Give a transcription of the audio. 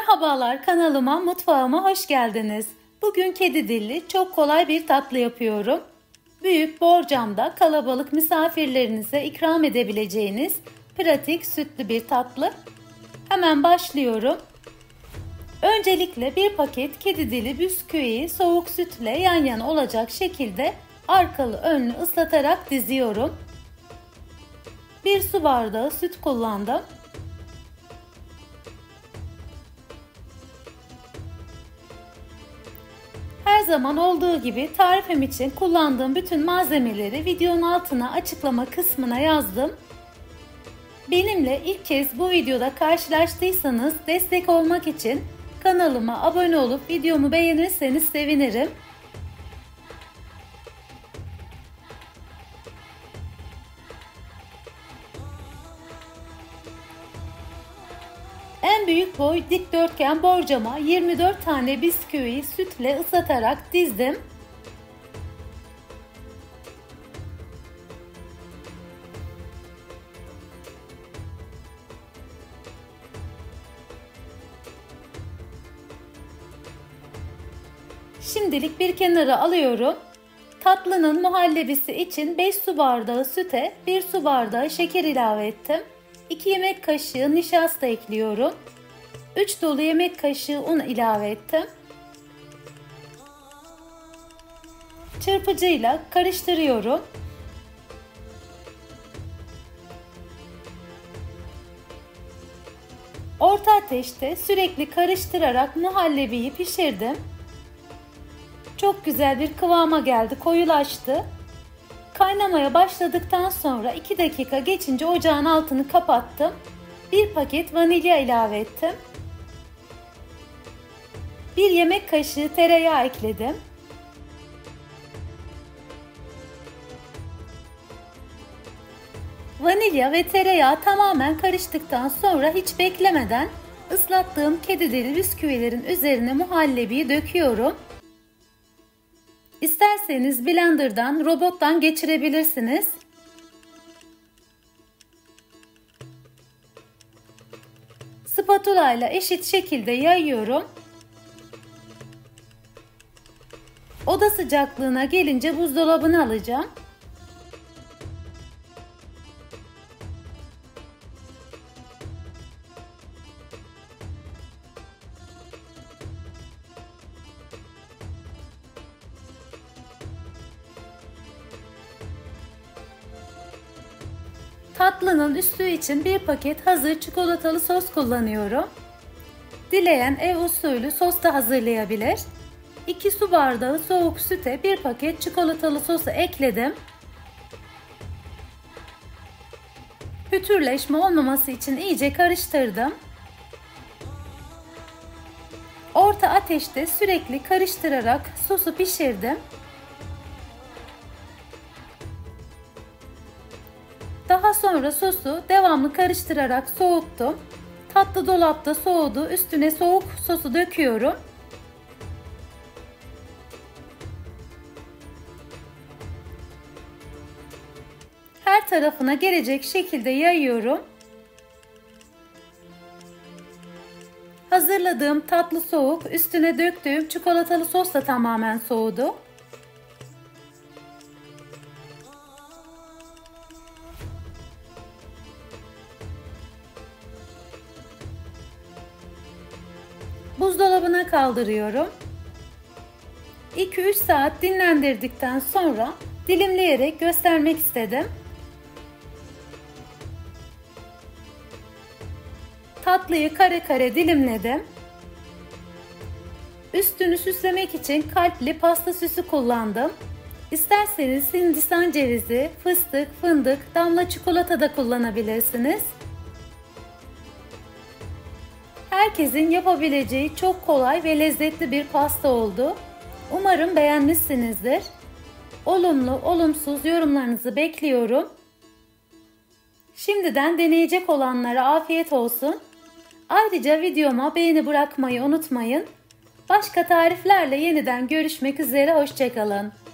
Merhabalar, kanalıma, mutfağıma hoş geldiniz. Bugün kedi dilli çok kolay bir tatlı yapıyorum. Büyük borcamda kalabalık misafirlerinize ikram edebileceğiniz pratik sütlü bir tatlı. Hemen başlıyorum. Öncelikle bir paket kedi dili bisküviyi soğuk sütle yan yana olacak şekilde arkalı önlü ıslatarak diziyorum. Bir su bardağı süt kullandım. Her zaman olduğu gibi tarifim için kullandığım bütün malzemeleri videonun altına açıklama kısmına yazdım. Benimle ilk kez bu videoda karşılaştıysanız destek olmak için kanalıma abone olup videomu beğenirseniz sevinirim. En büyük boy dikdörtgen borcama 24 tane bisküviyi sütle ıslatarak dizdim. Şimdilik bir kenara alıyorum. Tatlının muhallebisi için 5 su bardağı süte 1 su bardağı şeker ilave ettim. 2 yemek kaşığı nişasta ekliyorum. 3 dolu yemek kaşığı un ilave ettim. Çırpıcıyla karıştırıyorum. Orta ateşte sürekli karıştırarak muhallebiyi pişirdim. Çok güzel bir kıvama geldi, koyulaştı. Kaynamaya başladıktan sonra 2 dakika geçince ocağın altını kapattım. 1 paket vanilya ilave ettim. 1 yemek kaşığı tereyağı ekledim. Vanilya ve tereyağı tamamen karıştıktan sonra hiç beklemeden ıslattığım kedi dili bisküvilerin üzerine muhallebiyi döküyorum. İsterseniz blenderdan, robottan geçirebilirsiniz. Spatula ile eşit şekilde yayıyorum. Oda sıcaklığına gelince buzdolabına alacağım. Tatlının üstü için bir paket hazır çikolatalı sos kullanıyorum. Dileyen ev usulü sos da hazırlayabilir. 2 su bardağı soğuk süte 1 paket çikolatalı sosu ekledim. Pütürleşme olmaması için iyice karıştırdım. Orta ateşte sürekli karıştırarak sosu pişirdim. Daha sonra sosu devamlı karıştırarak soğuttum. Tatlı dolapta soğudu. Üstüne soğuk sosu döküyorum. Her tarafına gelecek şekilde yayıyorum. Hazırladığım tatlı soğuk, üstüne döktüğüm çikolatalı sos da tamamen soğudu. Buzdolabına kaldırıyorum. 2-3 saat dinlendirdikten sonra dilimleyerek göstermek istedim. Tatlıyı kare kare dilimledim. Üstünü süslemek için kalpli pasta süsü kullandım. İsterseniz hindistan cevizi, fıstık, fındık, damla çikolata da kullanabilirsiniz. Herkesin yapabileceği çok kolay ve lezzetli bir pasta oldu. Umarım beğenmişsinizdir. Olumlu, olumsuz yorumlarınızı bekliyorum. Şimdiden deneyecek olanlara afiyet olsun. Ayrıca videoma beğeni bırakmayı unutmayın. Başka tariflerle yeniden görüşmek üzere, hoşça kalın.